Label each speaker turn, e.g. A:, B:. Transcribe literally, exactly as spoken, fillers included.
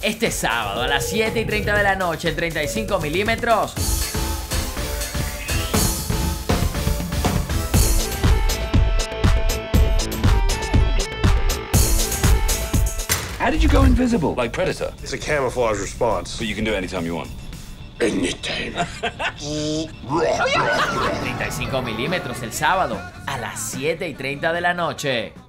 A: Este sábado a las siete y treinta de la noche en treinta y cinco milímetros.
B: How did you go invisible?
C: Like Predator.
D: It's a camouflage response.
C: But you can do it anytime you want.
D: Anytime.
A: treinta y cinco milímetros el sábado a las siete y treinta de la noche.